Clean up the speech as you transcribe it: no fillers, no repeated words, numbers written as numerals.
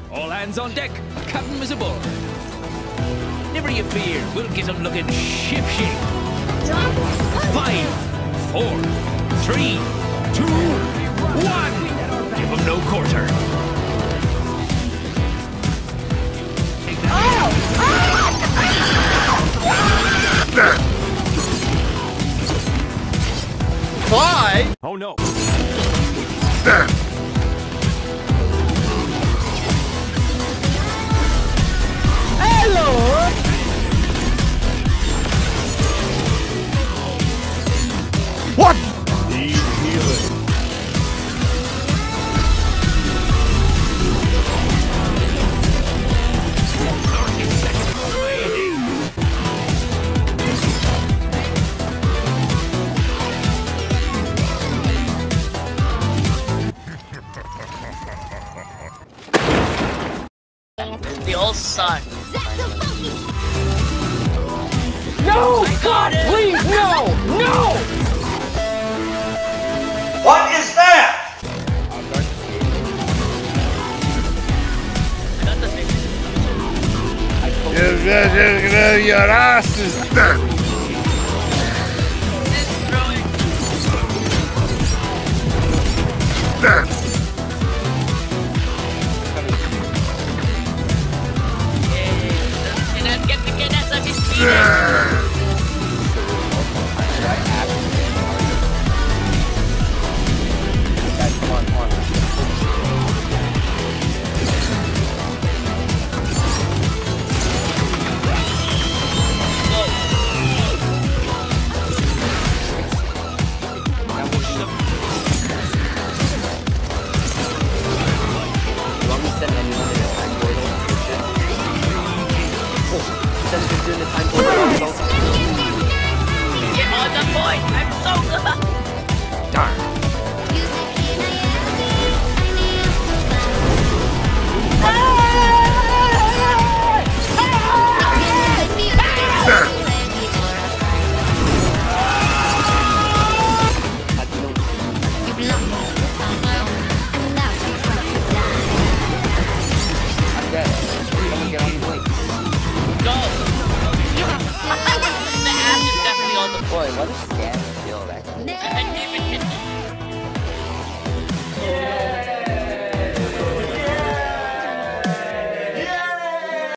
All hands on deck. Captain is aboard. Never you fear. We'll get them looking ship-shape. 5, 4, 3, 2, 1. Give them no quarter. Fly? Oh no. Hello! What? Need healing. They all suck. No! God, please, no! No! What is that? I got the thing. Your ass is dead. It's throwing. Dead.